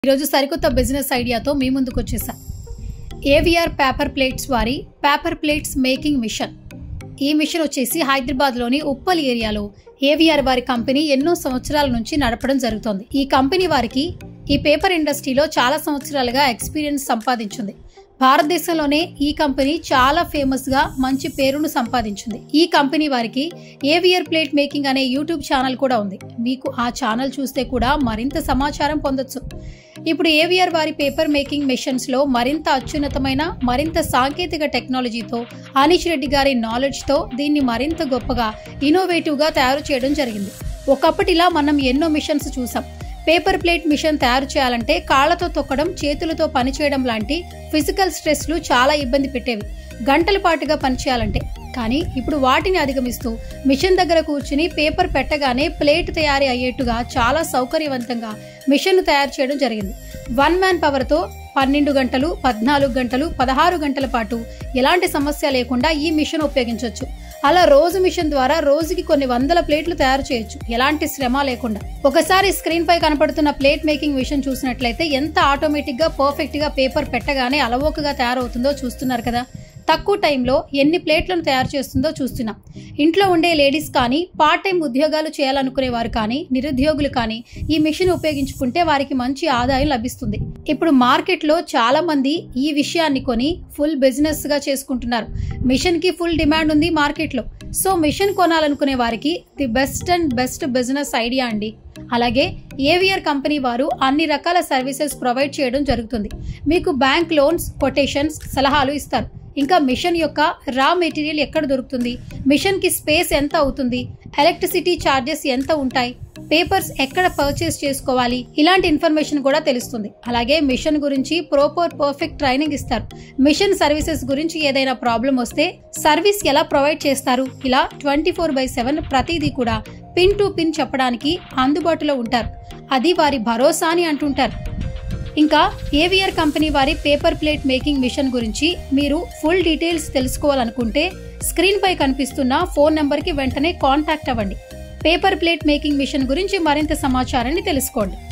ఈరోజు సరికొత్త బిజినెస్ ఐడియాతో మీ ముందుకు వచ్చేసా. ఏవిఆర్ పేపర్ ప్లేట్స్ వారి పేపర్ ప్లేట్స్ మేకింగ్ మిషన్. ఈ మిషన్ వచ్చేసి హైదరాబాద్లోని ఉప్పల్ ఏరియాలో ఏవిఆర్ వారి కంపెనీ ఎన్నో సంవత్సరాల నుంచి నడపడం జరుగుతోంది. ఈ కంపెనీ వారికి ఈ పేపర్ ఇండస్ట్రీలో చాలా సంవత్సరాలుగా ఎక్స్పీరియన్స్ సంపాదించింది. భారతదేశంలోనే ఈ కంపెనీ చాలా ఫేమస్ గా మంచి పేరును సంపాదించింది. ఈ కంపెనీ వారికి ఏవిఆర్ ప్లేట్ మేకింగ్ అనే యూట్యూబ్ ఛానల్ కూడా ఉంది. మీకు ఆ ఛానల్ చూస్తే కూడా మరింత సమాచారం పొందొచ్చు. ఇప్పుడు ఏవిఆర్ వారి పేపర్ మేకింగ్ మిషన్స్ లో మరింత అత్యున్నతమైన మరింత సాంకేతిక టెక్నాలజీతో అనీష్ రెడ్డి గారి నాలెడ్జ్ తో దీన్ని మరింత గొప్పగా ఇన్నోవేటివ్ గా తయారు చేయడం జరిగింది. ఒకప్పటిలా మనం ఎన్నో మిషన్స్ చూసాం. పేపర్ ప్లేట్ మిషన్ తయారు చేయాలంటే కాళ్లతో తొక్కడం, చేతులతో పనిచేయడం లాంటి ఫిజికల్ స్ట్రెస్లు చాలా ఇబ్బంది పెట్టేవి, గంటల పాటుగా పనిచేయాలంటే. కానీ ఇప్పుడు వాటిని అధిగమిస్తూ మిషన్ దగ్గర కూర్చుని పేపర్ పెట్టగానే ప్లేట్ తయారీ అయ్యేట్టుగా చాలా సౌకర్యవంతంగా మిషన్ తయారు చేయడం జరిగింది. 1 మ్యాన్ పవర్తో 12 గంటలు, 14 గంటలు, 16 గంటల పాటు ఎలాంటి సమస్య లేకుండా ఈ మిషన్ ఉపయోగించవచ్చు. అలా రోజు మిషన్ ద్వారా రోజుకి కొన్ని వందల ప్లేట్లు తయారు చేయొచ్చు, ఎలాంటి శ్రమ లేకుండా. ఒకసారి స్క్రీన్ పై కనపడుతున్న ప్లేట్ మేకింగ్ మిషన్ చూసినట్లయితే ఎంత ఆటోమేటిక్ గా పర్ఫెక్ట్ గా పేపర్ పెట్టగానే అలవోకగా తయారవుతుందో చూస్తున్నారు కదా. తక్కువ టైంలో ఎన్ని ప్లేట్లను తయారు చేస్తుందో చూస్తున్నాం. ఇంట్లో ఉండే లేడీస్ కానీ, పార్ట్ టైం ఉద్యోగాలు చేయాలనుకునే వారు కానీ, నిరుద్యోగులు కానీ ఈ మిషన్ ఉపయోగించుకుంటే వారికి మంచి ఆదాయం లభిస్తుంది. ఇప్పుడు మార్కెట్లో చాలా మంది ఈ విషయాన్ని కొని ఫుల్ బిజినెస్ గా చేసుకుంటున్నారు. మిషన్ కి ఫుల్ డిమాండ్ ఉంది మార్కెట్లో. సో మిషన్ కొనాలనుకునే వారికి the best and best business idea అండి. అలాగే ఏవిఆర్ కంపెనీ వారు అన్ని రకాల సర్వీసెస్ ప్రొవైడ్ చేయడం జరుగుతుంది. మీకు బ్యాంక్ లోన్స్, కొటేషన్స్, సలహాలు ఇస్తారు. ఇంకా మిషన్ యొక్క రా మెటీరియల్ ఎక్కడ దొరుకుతుంది, మిషన్ కి స్పేస్ ఎంత అవుతుంది, ఎలక్ట్రిసిటీ ఛార్జెస్ ఎంత ఉంటాయి, పేపర్స్ ఎక్కడ పర్చేస్ చేసుకోవాలి, ఇలాంటి ఇన్ఫర్మేషన్ కూడా తెలుస్తుంది. అలాగే మిషన్ గురించి పర్ఫెక్ట్ ట్రైనింగ్ ఇస్తారు. మిషన్ సర్వీసెస్ గురించి ఏదైనా ప్రాబ్లం వస్తే సర్వీస్ ఎలా ప్రొవైడ్ చేస్తారు, ఇలా 24/7 ప్రతిదీ కూడా పిన్ టు పిన్ చెప్పడానికి అందుబాటులో ఉంటారు. అది వారి భరోసా అని అంటుంటారు. ఇంకా ఏవిఆర్ కంపెనీ వారి పేపర్ ప్లేట్ మేకింగ్ మిషన్ గురించి మీరు ఫుల్ డీటెయిల్స్ తెలుసుకోవాలనుకుంటే స్క్రీన్ పై కనిపిస్తున్న ఫోన్ నెంబర్ కి వెంటనే కాంటాక్ట్ అవ్వండి. పేపర్ ప్లేట్ మేకింగ్ మిషన్ గురించి మరింత సమాచారాన్ని తెలుసుకోండి.